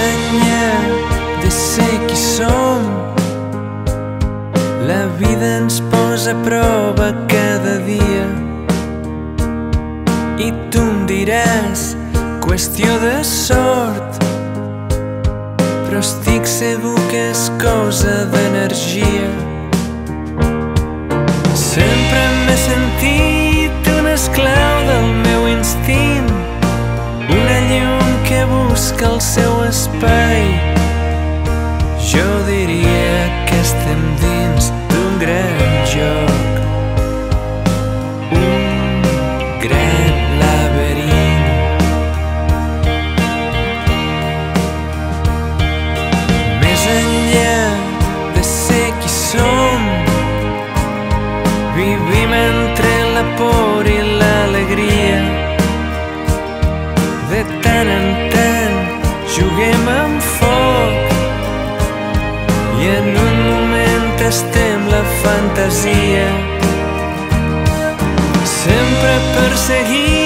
enllà de ser qui som, la vida ens posa a prova cada dia. I tu em diràs, qüestió de sort, però estic segur que és cosa d'energia. Sempre m'he sentit un esclau del meu instint, una llum que busca el seu espai. Jo diria que estem dins d'un gran joc, un gran laberint. Més enllà de ser qui som, vivim entre la por i l'alegria. De tant en tant juguem amb foc i en un moment tastem la fantasia. Sempre perseguim